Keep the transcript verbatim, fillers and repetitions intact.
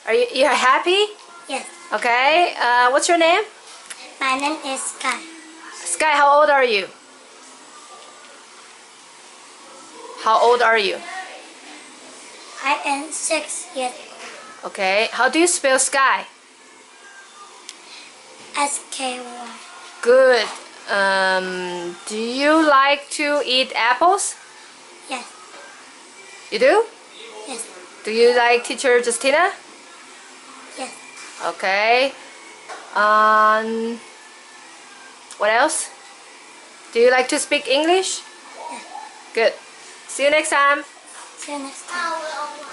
Are you you are happy? Yes. Okay. Uh, what's your name? My name is Sky. Sky, how old are you? How old are you? I am six years old. Okay. How do you spell sky? S K Y. Good. Um, do you like to eat apples? Yes. You do? Yes. Do you like teacher Justina? Yes. Okay. Um, what else? Do you like to speak English? Yes. Good. See you next time. See you next time.